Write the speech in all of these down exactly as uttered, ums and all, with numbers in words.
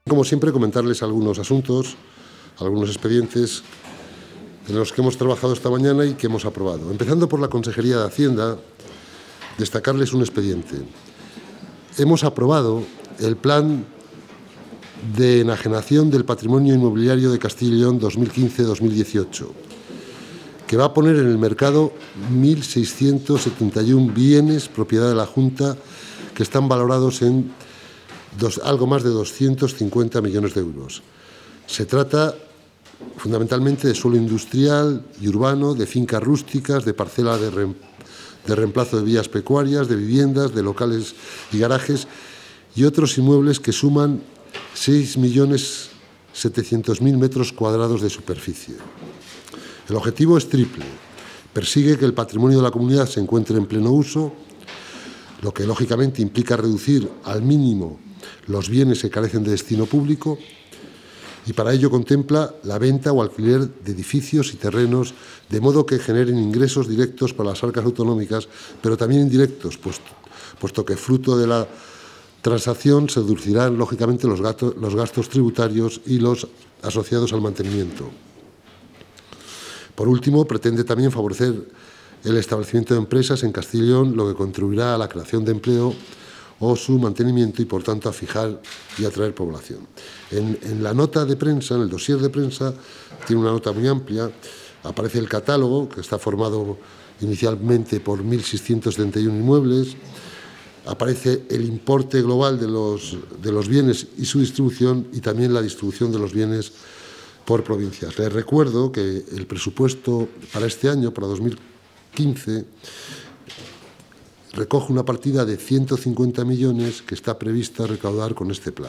Como siempre, comentarles algunos asuntos, algunos expedientes en los que hemos trabajado esta mañana y que hemos aprobado. Empezando por la Consejería de Hacienda, destacarles un expediente. Hemos aprobado el Plan de Enajenación del Patrimonio Inmobiliario de Castilla y León dos mil quince a dos mil dieciocho, que va a poner en el mercado mil seiscientos setenta y uno bienes propiedad de la Junta que están valorados en dos, algo más de doscientos cincuenta millones de euros. Se trata fundamentalmente de suelo industrial y urbano, de fincas rústicas, de parcela de, re, de reemplazo de vías pecuarias, de viviendas, de locales y garajes y otros inmuebles que suman seis millones setecientos mil metros cuadrados de superficie. El objetivo es triple. Persigue que el patrimonio de la comunidad se encuentre en pleno uso, lo que lógicamente implica reducir al mínimo los bienes que carecen de destino público, y para ello contempla la venta o alquiler de edificios y terrenos de modo que generen ingresos directos para las arcas autonómicas, pero también indirectos, puesto, puesto que fruto de la transacción se reducirán lógicamente los gastos, los gastos tributarios y los asociados al mantenimiento. Por último, pretende también favorecer el establecimiento de empresas en Castilla y León, lo que contribuirá a la creación de empleo o su mantenimiento y, por tanto, a fijar y atraer población. En, en la nota de prensa, en el dossier de prensa, tiene una nota muy amplia, aparece el catálogo, que está formado inicialmente por mil seiscientos setenta y uno inmuebles, aparece el importe global de los, de los bienes y su distribución y también la distribución de los bienes por provincias. Les recuerdo que el presupuesto para este año, para dos mil quince, recoge una partida de ciento cincuenta millones que está prevista recaudar con este plan.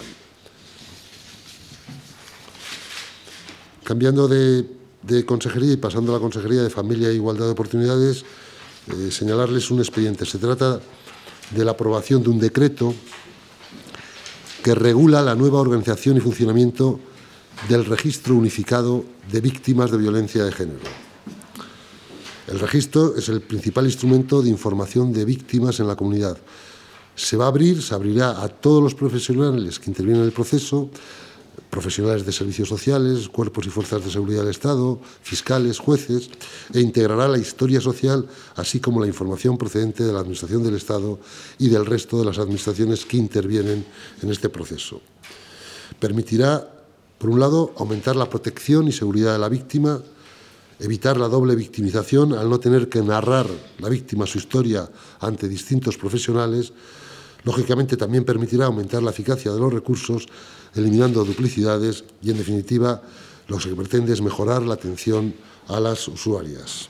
Cambiando de, de consejería y pasando a la Consejería de Familia e Igualdad de Oportunidades, eh, señalarles un expediente. Se trata de la aprobación de un decreto que regula la nueva organización y funcionamiento del Registro Unificado de Víctimas de Violencia de Género. El registro es el principal instrumento de información de víctimas en la comunidad. Se va a abrir, se abrirá a todos los profesionales que intervienen en el proceso, profesionales de servicios sociales, cuerpos y fuerzas de seguridad del Estado, fiscales, jueces, e integrará la historia social, así como la información procedente de la Administración del Estado y del resto de las administraciones que intervienen en este proceso. Permitirá, por un lado, aumentar la protección y seguridad de la víctima, evitar la doble victimización al no tener que narrar la víctima su historia ante distintos profesionales. Lógicamente también permitirá aumentar la eficacia de los recursos, eliminando duplicidades y, en definitiva, lo que pretende es mejorar la atención a las usuarias.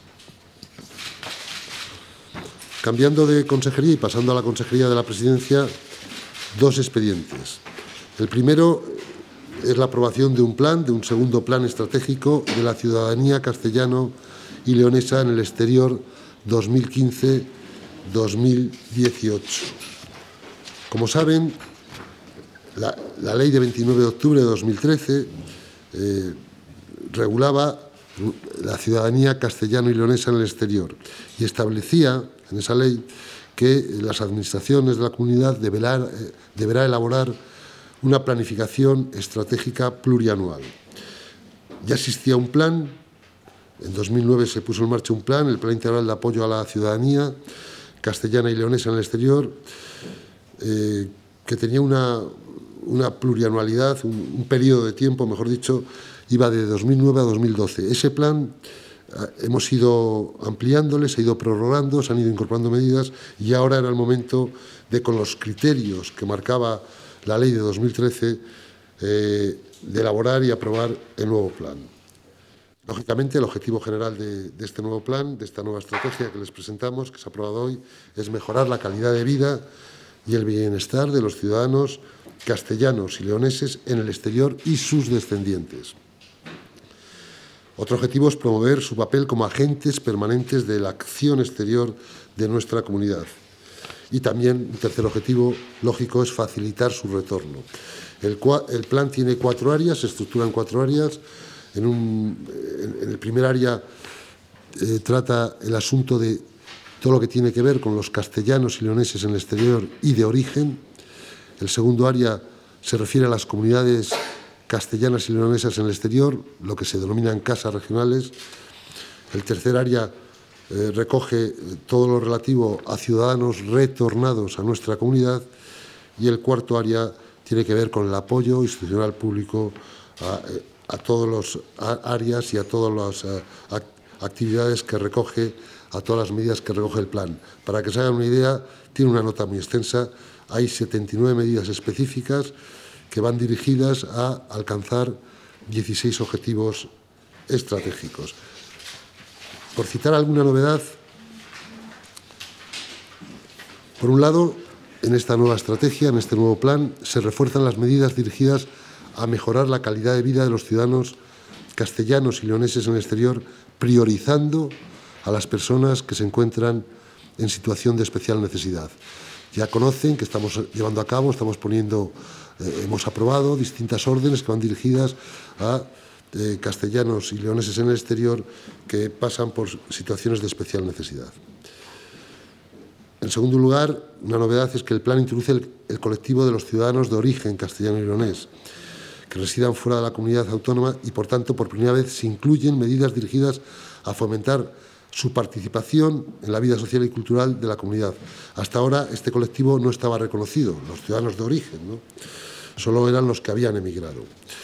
Cambiando de consejería y pasando a la Consejería de la Presidencia, dos expedientes. El primero es la aprobación de un plan, de un segundo plan estratégico de la ciudadanía castellano y leonesa en el exterior dos mil quince a dos mil dieciocho. Como saben, la, la ley de veintinueve de octubre de dos mil trece eh, regulaba la ciudadanía castellano y leonesa en el exterior y establecía en esa ley que las administraciones de la comunidad deberá, eh, deberá elaborar una planificación estratégica plurianual. Ya existía un plan, en dos mil nueve se puso en marcha un plan, el Plan Integral de Apoyo a la Ciudadanía Castellana y Leonesa en el Exterior, eh, que tenía una, una plurianualidad, un, un periodo de tiempo, mejor dicho, iba de dos mil nueve a dos mil doce. Ese plan eh, hemos ido ampliándole, se ha ido prorrogando, se han ido incorporando medidas y ahora era el momento de, con los criterios que marcaba la ley de dos mil trece, eh, de elaborar y aprobar el nuevo plan. Lógicamente, el objetivo general de, de este nuevo plan, de esta nueva estrategia que les presentamos, que se ha aprobado hoy, es mejorar la calidad de vida y el bienestar de los ciudadanos castellanos y leoneses en el exterior y sus descendientes. Otro objetivo es promover su papel como agentes permanentes de la acción exterior de nuestra comunidad. Y también, un tercer objetivo lógico, es facilitar su retorno. El, el plan tiene cuatro áreas, se estructura en cuatro áreas. En, un, en, en el primer área eh, trata el asunto de todo lo que tiene que ver con los castellanos y leoneses en el exterior y de origen. El segundo área se refiere a las comunidades castellanas y leonesas en el exterior, lo que se denominan casas regionales. El tercer área eh, recoge todo lo relativo a ciudadanos retornados a nuestra comunidad, y el cuarto área tiene que ver con el apoyo institucional público a, a todas las áreas y a todas las a, actividades que recoge, a todas las medidas que recoge el plan. Para que se hagan una idea, tiene una nota muy extensa. Hay setenta y nueve medidas específicas que van dirigidas a alcanzar dieciséis objetivos estratégicos. Por citar alguna novedad, por un lado, en esta nueva estrategia, en este nuevo plan, se refuerzan las medidas dirigidas a mejorar la calidad de vida de los ciudadanos castellanos y leoneses en el exterior, priorizando a las personas que se encuentran en situación de especial necesidad. Ya conocen que estamos llevando a cabo, estamos poniendo, eh, hemos aprobado distintas órdenes que van dirigidas a eh, castellanos y leoneses en el exterior que pasan por situaciones de especial necesidad. En segundo lugar, una novedad es que el plan introduce el, el colectivo de los ciudadanos de origen castellano y leonés que residan fuera de la comunidad autónoma y, por tanto, por primera vez se incluyen medidas dirigidas a fomentar su participación en la vida social y cultural de la comunidad. Hasta ahora este colectivo no estaba reconocido, los ciudadanos de origen, ¿no? Solo eran los que habían emigrado.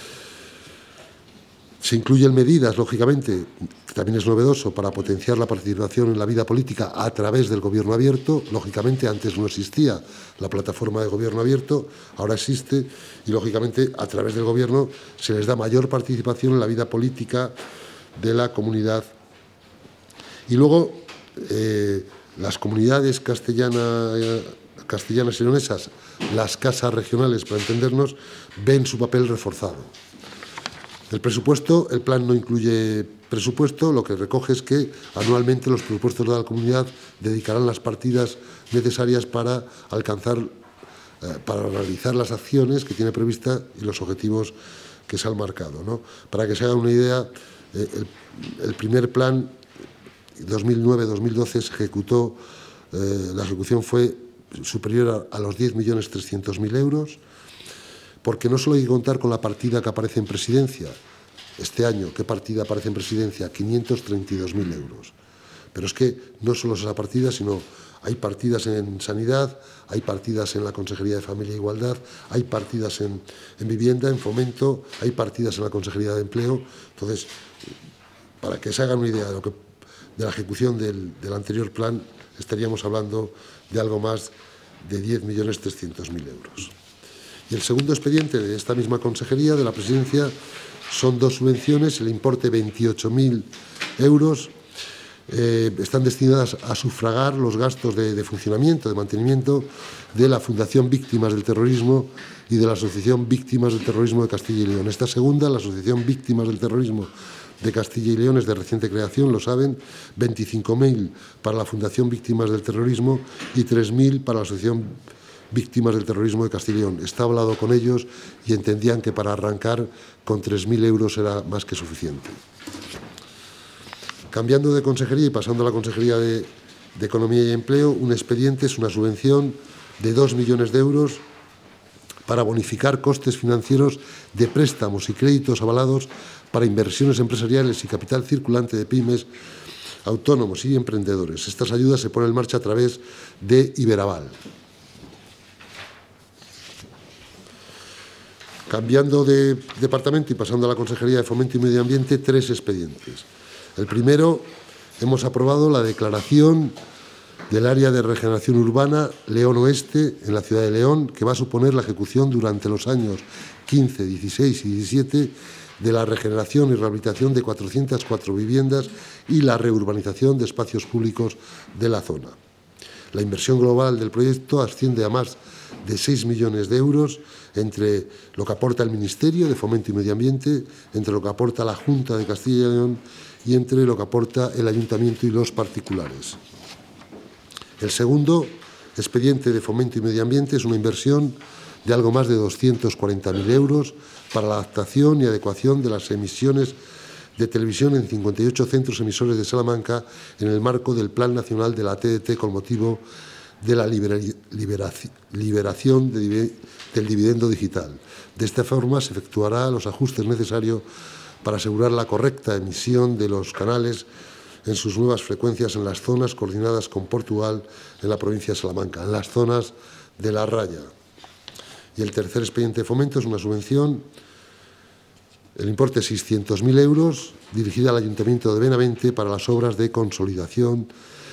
Se incluyen medidas, lógicamente, que también es novedoso, para potenciar la participación en la vida política a través del gobierno abierto. Lógicamente, antes no existía la plataforma de gobierno abierto, ahora existe, y lógicamente a través del gobierno se les da mayor participación en la vida política de la comunidad. Y luego, eh, las comunidades castellana, eh, castellanas y leonesas, las casas regionales, para entendernos, ven su papel reforzado. El presupuesto, el plan no incluye presupuesto, lo que recoge es que anualmente los presupuestos de la comunidad dedicarán las partidas necesarias para alcanzar, eh, para realizar las acciones que tiene prevista y los objetivos que se han marcado, ¿no? Para que se hagan una idea, eh, el, el primer plan dos mil nueve dos mil doce se ejecutó, eh, la ejecución fue superior a, a los diez millones trescientos mil euros, porque no solo hay que contar con la partida que aparece en presidencia. Este año, ¿qué partida aparece en presidencia? quinientos treinta y dos mil euros. Pero es que no solo es esa partida, sino hay partidas en sanidad, hay partidas en la Consejería de Familia e Igualdad, hay partidas en, en vivienda, en fomento, hay partidas en la Consejería de Empleo. Entonces, para que se hagan una idea de, lo que, de la ejecución del, del anterior plan, estaríamos hablando de algo más de diez millones trescientos mil euros. Y el segundo expediente de esta misma consejería, de la presidencia, son dos subvenciones, el importe veintiocho mil euros, eh, están destinadas a sufragar los gastos de, de funcionamiento, de mantenimiento de la Fundación Víctimas del Terrorismo y de la Asociación Víctimas del Terrorismo de Castilla y León. Esta segunda, la Asociación Víctimas del Terrorismo de Castilla y León, es de reciente creación, lo saben, veinticinco mil para la Fundación Víctimas del Terrorismo y tres mil para la Asociación Víctimas del Terrorismo de Castilla y León. Está hablado con ellos y entendían que para arrancar con tres mil euros era más que suficiente. Cambiando de consejería y pasando a la Consejería de, de Economía y Empleo, un expediente es una subvención de dos millones de euros para bonificar costes financieros de préstamos y créditos avalados para inversiones empresariales y capital circulante de pymes, autónomos y emprendedores. Estas ayudas se ponen en marcha a través de Iberaval. Cambiando de departamento y pasando a la Consejería de Fomento y Medio Ambiente, tres expedientes. El primero, hemos aprobado la declaración del área de regeneración urbana León Oeste en la ciudad de León, que va a suponer la ejecución durante los años quince, dieciséis y diecisiete de la regeneración y rehabilitación de cuatrocientas cuatro viviendas y la reurbanización de espacios públicos de la zona. La inversión global del proyecto asciende a más de seis millones de euros, entre lo que aporta el Ministerio de Fomento y Medio Ambiente, entre lo que aporta la Junta de Castilla y León y entre lo que aporta el Ayuntamiento y los particulares. El segundo expediente de Fomento y Medio Ambiente es una inversión de algo más de doscientos cuarenta mil euros para la adaptación y adecuación de las emisiones de televisión en cincuenta y ocho centros emisores de Salamanca en el marco del Plan Nacional de la T D T con motivo de la libera, liberación de, del dividendo digital. De esta forma se efectuará los ajustes necesarios para asegurar la correcta emisión de los canales en sus nuevas frecuencias en las zonas coordinadas con Portugal en la provincia de Salamanca, en las zonas de la raya. Y el tercer expediente de fomento es una subvención, el importe es seiscientos mil euros, dirigida al Ayuntamiento de Benavente para las obras de consolidación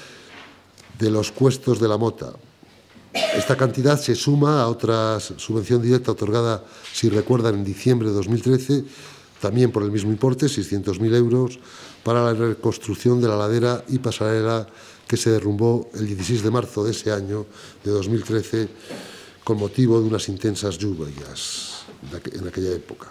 de los cuestos de la Mota. Esta cantidad se suma a otra subvención directa otorgada, si recuerdan, en diciembre de dos mil trece, también por el mismo importe, seiscientos mil euros, para la reconstrucción de la ladera y pasarela que se derrumbó el dieciséis de marzo de ese año, de dos mil trece, con motivo de unas intensas lluvias en aquella época.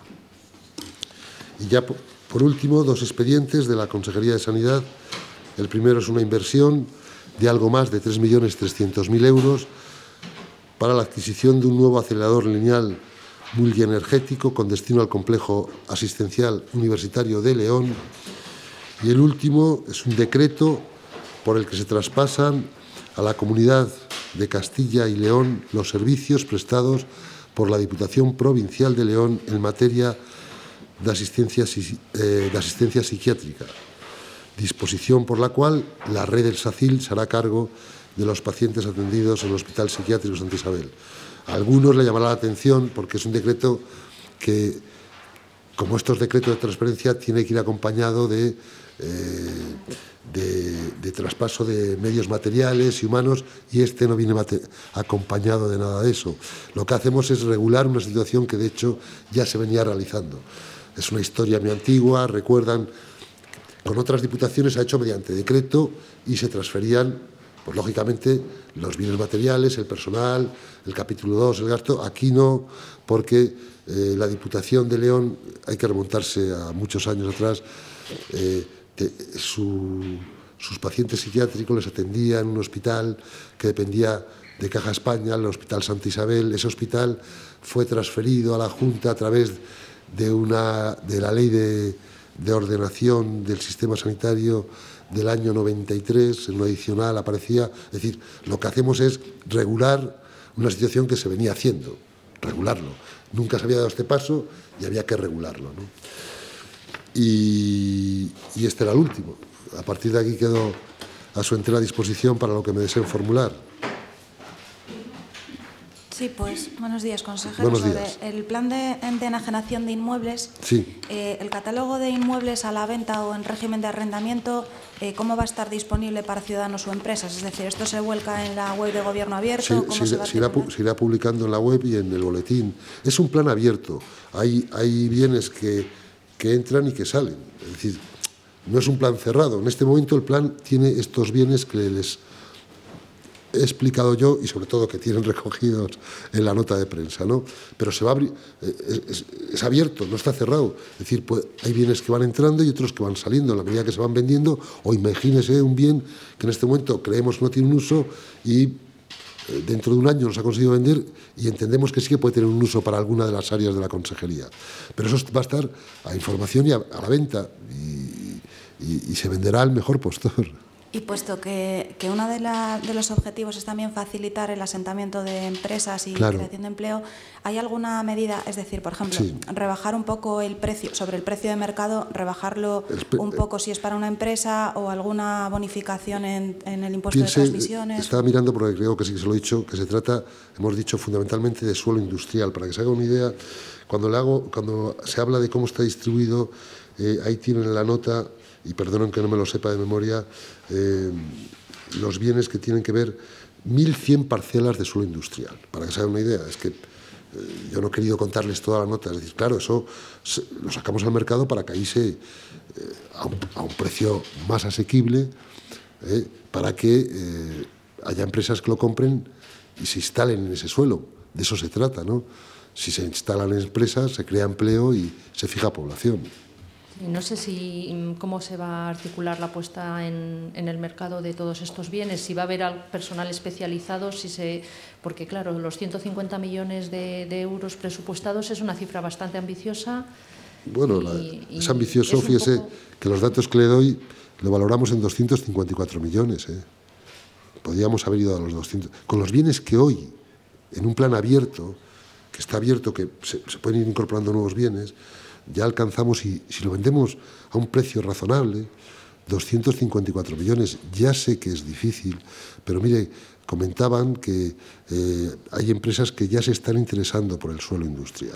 Y ya, por último, dos expedientes de la Consejería de Sanidad. El primero es una inversión de algo más de tres millones trescientos mil euros para la adquisición de un nuevo acelerador lineal multienergético con destino al complejo asistencial universitario de León. Y el último es un decreto por el que se traspasan a la Comunidad de Castilla y León los servicios prestados por la Diputación Provincial de León en materia de asistencia, eh, de asistencia psiquiátrica, disposición por la cual la red del SACIL se hará cargo de los pacientes atendidos en el Hospital Psiquiátrico Santa Isabel. A algunos le llamará la atención porque es un decreto que, como estos decretos de transparencia, tiene que ir acompañado de, eh, de, de traspaso de medios materiales y humanos, y este no viene acompañado de nada de eso. Lo que hacemos es regular una situación que, de hecho, ya se venía realizando. Es una historia muy antigua, recuerdan, con otras diputaciones se ha hecho mediante decreto y se transferían, pues lógicamente, los bienes materiales, el personal, el capítulo dos, el gasto. Aquí no, porque eh, la Diputación de León, hay que remontarse a muchos años atrás, eh, te, su, sus pacientes psiquiátricos les atendía en un hospital que dependía de Caja España, el Hospital Santa Isabel. Ese hospital fue transferido a la Junta a través de, una, de la ley de, de ordenación del sistema sanitario del año noventa y tres, en lo adicional aparecía. Es decir, lo que hacemos es regular una situación que se venía haciendo, regularlo. Nunca se había dado este paso y había que regularlo, ¿no? Y, y este era el último. A partir de aquí quedo a su entera disposición para lo que me deseen formular. Sí, pues buenos días, consejero. Buenos días. Sobre el plan de, de enajenación de inmuebles, sí. eh, el catálogo de inmuebles a la venta o en régimen de arrendamiento, eh, ¿cómo va a estar disponible para ciudadanos o empresas? Es decir, ¿esto se vuelca en la web de Gobierno Abierto? Sí, ¿Cómo se, se, va se, irá, se irá publicando en la web y en el boletín. Es un plan abierto. Hay, hay bienes que, que entran y que salen. Es decir, no es un plan cerrado. En este momento el plan tiene estos bienes que les he explicado yo y sobre todo que tienen recogidos en la nota de prensa, ¿no? Pero se va a abrir, es, es abierto, no está cerrado. Es decir, pues, hay bienes que van entrando y otros que van saliendo en la medida que se van vendiendo. O imagínese un bien que en este momento creemos no tiene un uso y eh, dentro de un año nos ha conseguido vender y entendemos que sí que puede tener un uso para alguna de las áreas de la consejería. Pero eso va a estar a información y a, a la venta y, y, y se venderá al mejor postor. Y puesto que, que uno de, la, de los objetivos es también facilitar el asentamiento de empresas y claro. creación de empleo, ¿hay alguna medida, es decir, por ejemplo, sí. rebajar un poco el precio, sobre el precio de mercado, rebajarlo un poco si es para una empresa o alguna bonificación en, en el impuesto Piense, de transmisiones? Estaba mirando porque creo que sí que se lo he dicho, que se trata, hemos dicho, fundamentalmente de suelo industrial. Para que se haga una idea, cuando, le hago, cuando se habla de cómo está distribuido, eh, ahí tienen la nota, y perdonen que no me lo sepa de memoria, eh, los bienes que tienen que ver mil cien parcelas de suelo industrial. Para que se hagan una idea, es que eh, yo no he querido contarles toda la nota. Es decir, claro, eso se, lo sacamos al mercado para que ahí se, eh, a, un, a un precio más asequible, eh, para que eh, haya empresas que lo compren y se instalen en ese suelo. De eso se trata, ¿no? Si se instalan en empresas, se crea empleo y se fija población. No sé si cómo se va a articular la puesta en, en el mercado de todos estos bienes, si va a haber personal especializado, si se, porque claro, los ciento cincuenta millones de, de euros presupuestados es una cifra bastante ambiciosa. Bueno, y, la, y es ambicioso, es fíjese poco... que los datos que le doy lo valoramos en doscientos cincuenta y cuatro millones. ¿eh? podríamos haber ido a los doscientos. Con los bienes que hoy, en un plan abierto, que está abierto, que se, se pueden ir incorporando nuevos bienes, ya alcanzamos, y si lo vendemos a un precio razonable, doscientos cincuenta y cuatro millones. Ya sé que es difícil, pero mire, comentaban que eh, hay empresas que ya se están interesando por el suelo industrial.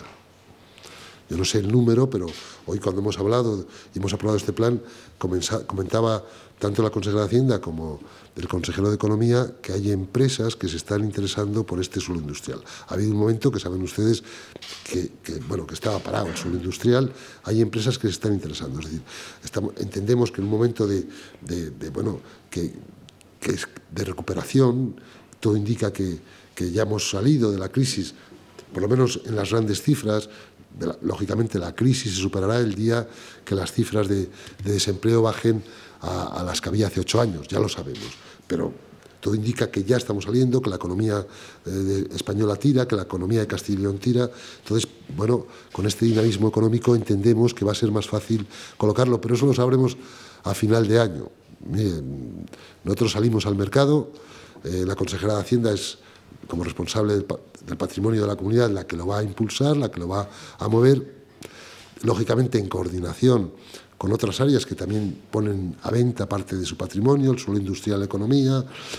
Yo no sé el número, pero hoy cuando hemos hablado y hemos aprobado este plan, comentaba tanto la consejera de Hacienda como el consejero de Economía que hay empresas que se están interesando por este suelo industrial. Ha habido un momento que saben ustedes que, que, bueno, que estaba parado el suelo industrial, hay empresas que se están interesando. Es decir, estamos, entendemos que en un momento de, de, de bueno, que, que es de recuperación, todo indica que, que ya hemos salido de la crisis, por lo menos en las grandes cifras. De la, lógicamente la crisis se superará el día que las cifras de, de desempleo bajen a, a las que había hace ocho años, ya lo sabemos, pero todo indica que ya estamos saliendo, que la economía eh, de, española tira, que la economía de Castilla y León tira. Entonces, bueno, con este dinamismo económico entendemos que va a ser más fácil colocarlo, pero eso lo sabremos a final de año. Miren, nosotros salimos al mercado, eh, la consejera de Hacienda es, como responsable del, del patrimonio de la comunidad, la que lo va a impulsar, la que lo va a mover, lógicamente en coordinación con otras áreas que también ponen a venta parte de su patrimonio, el suelo industrial, la economía,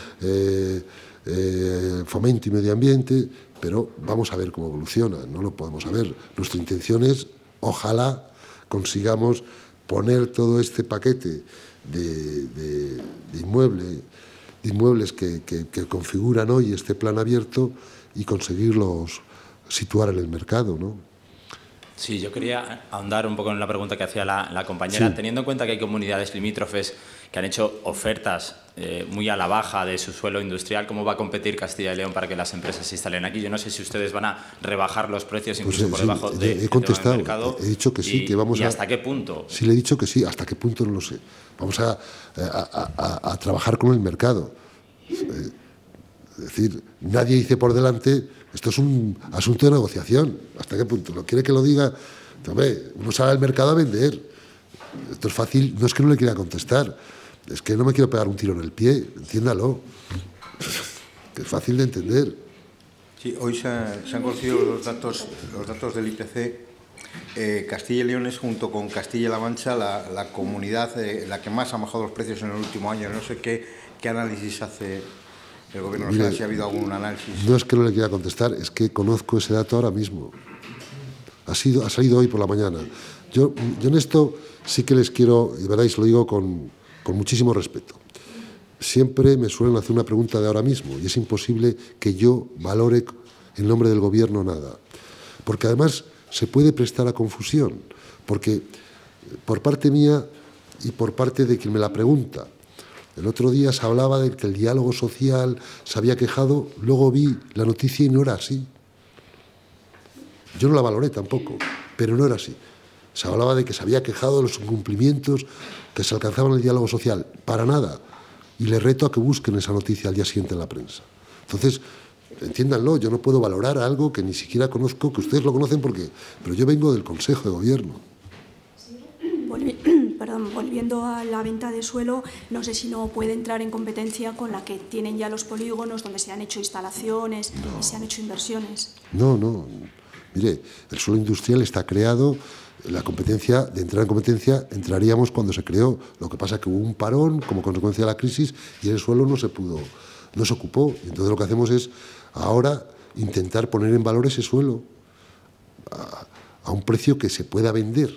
eh, eh, fomento y medio ambiente, pero vamos a ver cómo evoluciona, no lo podemos saber. Nuestra intención es, ojalá consigamos poner todo este paquete de, de, de inmueble, de inmuebles que, que, que configuran hoy este plan abierto y conseguirlos situar en el mercado, ¿no? Sí, yo quería ahondar un poco en la pregunta que hacía la, la compañera. Sí. Teniendo en cuenta que hay comunidades limítrofes que han hecho ofertas eh, muy a la baja de su suelo industrial, ¿cómo va a competir Castilla y León para que las empresas se instalen aquí? Yo no sé si ustedes van a rebajar los precios incluso pues, por sí, debajo de, he contestado, del mercado. He dicho que sí, y, que vamos ¿y a... hasta qué punto? Sí, le he dicho que sí, hasta qué punto no lo sé. Vamos a, a, a, a trabajar con el mercado. Eh, es decir, nadie dice por delante, esto es un asunto de negociación. ¿Hasta qué punto? ¿Lo quiere que lo diga? Hombre, uno sale al mercado a vender. Esto es fácil, no es que no le quiera contestar, es que no me quiero pegar un tiro en el pie, entiéndalo. Que es fácil de entender. Sí, hoy se, se han conocido los datos, los datos del I P C. Eh, Castilla y León es, junto con Castilla-La Mancha, la, la comunidad eh, la que más ha bajado los precios en el último año. No sé qué, qué análisis hace el Gobierno, no sé si ha habido algún análisis. No es que no le quiera contestar, es que conozco ese dato ahora mismo. Ha, sido, ha salido hoy por la mañana. Yo, yo en esto sí que les quiero, y veréis, lo digo con, con muchísimo respeto. Siempre me suelen hacer una pregunta de ahora mismo y es imposible que yo valore en nombre del Gobierno nada. Porque además se puede prestar a confusión, porque por parte mía y por parte de quien me la pregunta, el otro día se hablaba de que el diálogo social se había quejado, luego vi la noticia y no era así. Yo no la valoré tampoco, pero no era así. Se hablaba de que se había quejado de los incumplimientos que se alcanzaban en el diálogo social. Para nada. Y les reto a que busquen esa noticia al día siguiente en la prensa. Entonces, entiéndanlo, yo no puedo valorar algo que ni siquiera conozco, que ustedes lo conocen porque, pero yo vengo del Consejo de Gobierno. Volvi, perdón, volviendo a la venta de suelo, no sé si no puede entrar en competencia con la que tienen ya los polígonos donde se han hecho instalaciones no. y se han hecho inversiones. No, no. Mire, el suelo industrial está creado, la competencia, de entrar en competencia, entraríamos cuando se creó. Lo que pasa es que hubo un parón como consecuencia de la crisis y el suelo no se pudo, no se ocupó. Entonces lo que hacemos es ahora intentar poner en valor ese suelo a, a un precio que se pueda vender.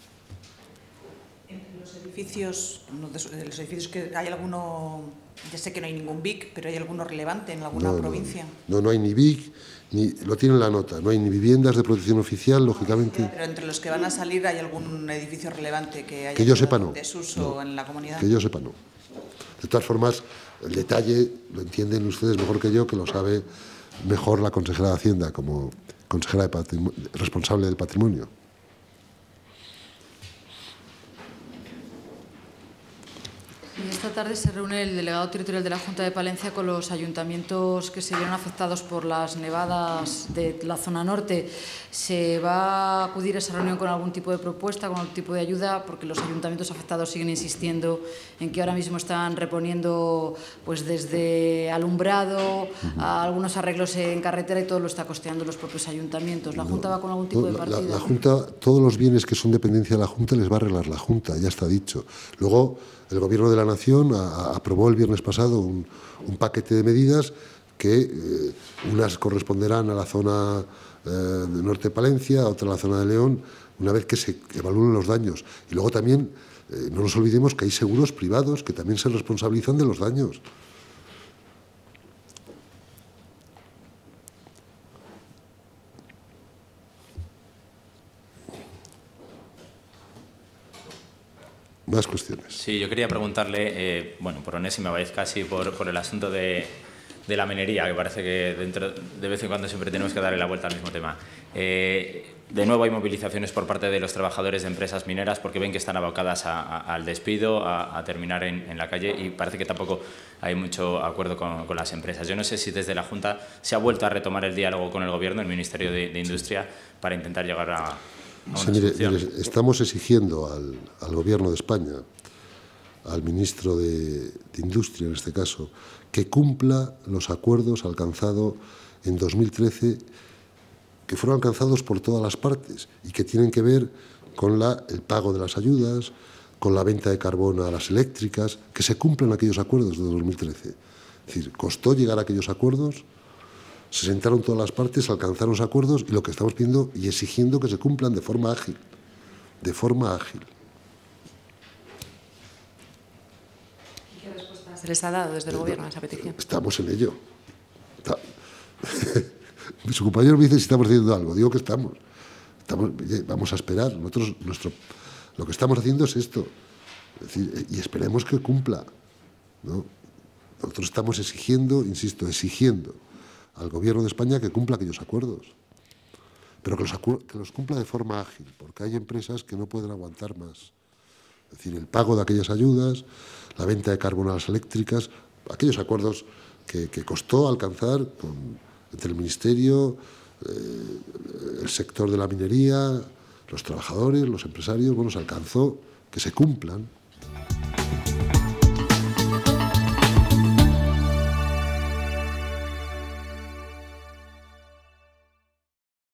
Entre los edificios, los edificios que hay alguno, ya sé que no hay ningún B I C, pero hay alguno relevante en alguna no, provincia. No, no, no hay ni B I C. Ni, lo tiene en la nota, no hay ni viviendas de protección oficial, lógicamente. Pero entre los que van a salir, ¿hay algún edificio relevante que haya que yo sepa, no. desuso no, en la comunidad? Que yo sepa, no. De todas formas, el detalle lo entienden ustedes mejor que yo, que lo sabe mejor la consejera de Hacienda como consejera de responsable del patrimonio. Y esta tarde se reúne el delegado territorial de la Junta de Palencia con los ayuntamientos que se vieron afectados por las nevadas de la zona norte. ¿Se va a acudir a esa reunión con algún tipo de propuesta, con algún tipo de ayuda? Porque los ayuntamientos afectados siguen insistiendo en que ahora mismo están reponiendo pues desde alumbrado a algunos arreglos en carretera y todo lo está costeando los propios ayuntamientos. ¿La Junta va con algún tipo de partida? La, la Junta, todos los bienes que son dependencia de la Junta les va a arreglar la Junta, ya está dicho. Luego, el Gobierno de la Nación a, a, aprobó el viernes pasado un, un paquete de medidas que eh, unas corresponderán a la zona eh, de norte de Palencia, otras a la zona de León, una vez que se evalúen los daños. Y luego también, eh, no nos olvidemos que hay seguros privados que también se responsabilizan de los daños. Más cuestiones. Sí, yo quería preguntarle, eh, bueno, por enésima vez casi, por, por el asunto de, de la minería, que parece que dentro de vez en cuando siempre tenemos que darle la vuelta al mismo tema. Eh, de nuevo hay movilizaciones por parte de los trabajadores de empresas mineras porque ven que están abocadas a, a, al despido, a, a terminar en, en la calle, y parece que tampoco hay mucho acuerdo con, con las empresas. Yo no sé si desde la Junta se ha vuelto a retomar el diálogo con el Gobierno, el Ministerio de, de Industria, para intentar llegar a... Sí, mire, mire, estamos exigiendo al, al Gobierno de España, al ministro de, de Industria en este caso, que cumpla los acuerdos alcanzados en dos mil trece, que fueron alcanzados por todas las partes y que tienen que ver con la, el pago de las ayudas, con la venta de carbón a las eléctricas, que se cumplan aquellos acuerdos de dos mil trece. Es decir, costó llegar a aquellos acuerdos. Se sentaron todas las partes, alcanzaron los acuerdos y lo que estamos pidiendo y exigiendo que se cumplan de forma ágil, de forma ágil. ¿Y qué respuesta se les ha dado desde el eh, Gobierno a esa petición? Estamos en ello. Está. Su compañero me dice si estamos haciendo algo. Digo que estamos. estamos vamos a esperar. Nosotros, nuestro, lo que estamos haciendo es esto. Es decir, y esperemos que cumpla, ¿no? Nosotros estamos exigiendo, insisto, exigiendo al Gobierno de España que cumpla aquellos acuerdos, pero que los, que los cumpla de forma ágil, porque hay empresas que no pueden aguantar más. Es decir, el pago de aquellas ayudas, la venta de carbón a las eléctricas, aquellos acuerdos que, que costó alcanzar con, entre el Ministerio, eh, el sector de la minería, los trabajadores, los empresarios, bueno, se alcanzó, que se cumplan.